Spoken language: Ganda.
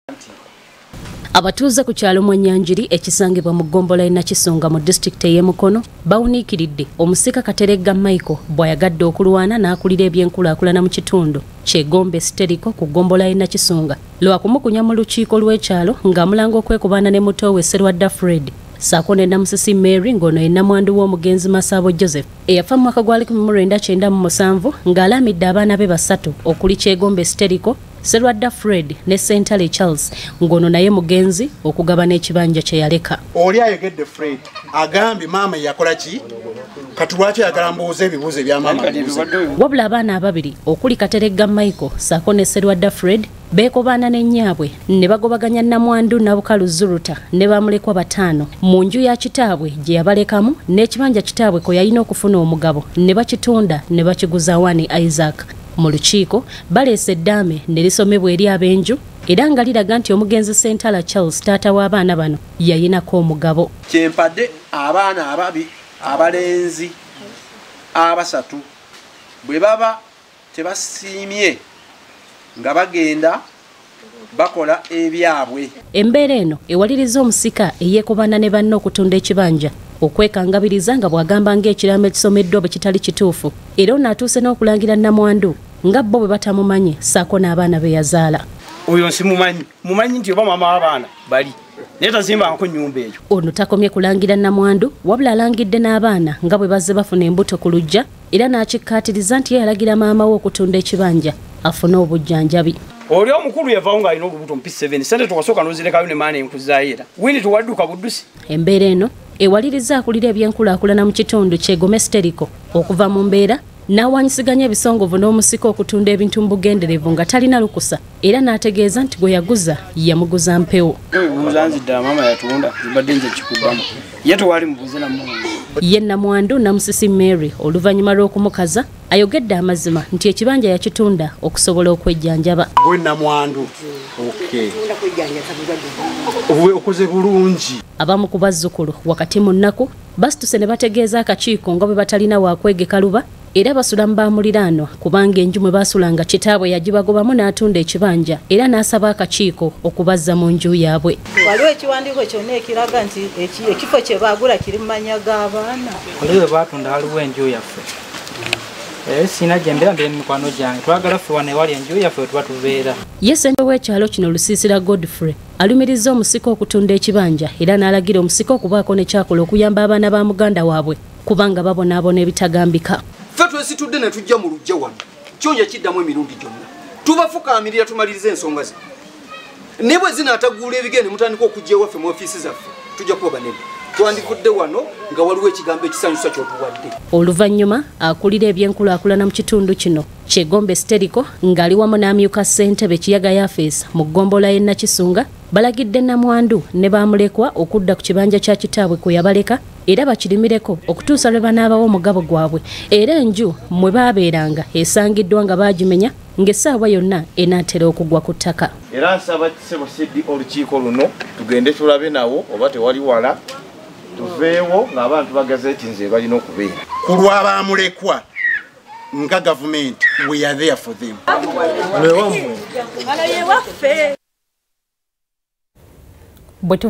Abatuuze ku kyalo Mwanyanjiri ekisangibwa mu ggombolola Nakisunga mu district y'e Mukono bawunikiridde omusika Kateregga Michael bwayagade okulwana n'akulira ebyenkulaakulana mu kitundu ky'egombe steriko ku ggombolola Nakisunga lwakumukunya mu lukiiko lw'ekyalo ng'amulanga okwekobaana ne muto we Fred saako ne namusisi Mary ngono ye namwandu w'omugenzi Masabo Joseph eyafa mu mwaka gwa 1997 ng'alamidde abaana be basatu okuli ky'egombe steriko Fred ne Sentale Charles ngono naye mugenzi okugabaana ekibanja kyeyaleeka. Oli ayogedde Fred agambye maama yakola ki kati lwaki ayagala mbuuze ebibuuzo bya maama. Wabula abaana ababiri okuli Kateregga Michael saako ne Fred beekobaana ne Nnyabwe ne bagobaganya namwandu nabukalu Zuruta ne bamulekwa bataano mu nju ya kitaabwe gye yabalekamu n'ekibanja kitaabwe ko yalina okufuna omugabo ne bakitunda ne bakiguza Wani Isaac. Mu lukiiko baleese eddaame ne lisomebwa eri ab'enju era nga liraga nti omugenzi Sentala Charles taata w'abaana bano yayinako omugabo. Kyempadde abaana ababi abalenzi abasatu bwe baba tebasiimye nga bagenda bakola ebyabwe. Embeera eno ewaliriza omusika eyeekobaana ne banne okutunda ekibanja okwekangabiriza nga bw'agamba ng'ekiraamo ekisomeddwa bwe kitali kituufu era ono atuuse n'okulangira namwandu nga bo bwe batamumanyi saako n'abaana be yazaala. Oyo mumanyi nti oba maama w'abaana bali naye tazimbangako nnyumba eyo. Ono takomye kulangira namwandu wabula alangidde n'abaana nga bwe bazze bafuna embuto ku luggya era n'akikkaatiriza nti yalagira maama we okutunda ekibanja afune obujjanjabi. Oli omukulu yavaawo ng'alina olubuto mu P7 sente tukasooka n'ozirekayo ne maana enkuzaayo era wini tuwadduka buddusi. Embeera eno ewaliriza akulira ebyenkulaakulana mu kitundu ky'egome steriko okuva mu mbeera n'awanyisiganya ebisongovu n'omusika okutunda ebintu mu bugenderevu nga talina lukusa era n'ategeeza nti gwe yaguza yamuguza mpewo. Muzanziddala maama yatunda zibadde nze kikubbamu ye tewali mubuuze namundu. Ye namwandu namusisi Mary oluvannyuma lw'okumukaza ayogedde amazima nti ekibanja yakitunda okusobola okwejjanjaba. Gwe namwandu okoze bulungi. Abamu ku bazzukulu wakati mu nnaku basituse ne bategeeza akakiiko nga bwe batalina waakwegeka luba era basula mu bamuliraanwa kubanga enju mwe baasulanga kitaabwe yagibagobamu n'atunda ekibanja era n'asaba akakiiko okubazza mu nju yaabwe. Waliwo ekiwandiiko kyonna ekiraga nti ekifo kye baagula kiri mu mannya g'abaana. Waliwo baatunda waliwo enju yaffe. Sina gyembera mbere mikwano gyange twagala ffe wano ewali enju yaffe tuba tubeera. Ye ssentebe w'ekyalo kino Lusiisira Godfrey alumiriza omusika okutunda ekibanja era n'alagira omusika okubaako ne kyakola okuyamba abaana ba muganda waabwe kubanga babonaabona ebitagambika. Ffe twesitudde ne tujja mu luggya wano kyonja kiddamu emirundi gyonna tubafukaamirira tumaliriza ensonga ze ne bwe zinaataguula ebigende mutandika okujja ewaffe mu ofiisi zaffe tujja kuba banene twandikudde wano nga waliwo ekigambo ekisanyusa kyotuwadde. Oluvannyuma akulira ebyenkulaakulana mu kitundu kino ky'egombe steriko ng'ali wamu n'amyuka ssentebe Kiyaga Yafeesa mu ggombolola y'e Nakisunga balagidde namwandu ne baamulekwa okudda ku kibanja kya kitaabwe kwe yabaleka era bakirimireko okutuusa lwe banaabawo omugabo gwabwe era enju mwe baabeeranga esangiddwa nga baagimenya ng'essaawa yonna enaatera okugwa ku ttaka. Era nsaba Ssebo Sidi olukiiko luno tugende tulabe nawo oba tewali wala tuveewo ng'abantu bagazeeti nze balina okubeera. Ku lw'abaamulekwa nga gavumenti we are there for them. Wano ye waffe.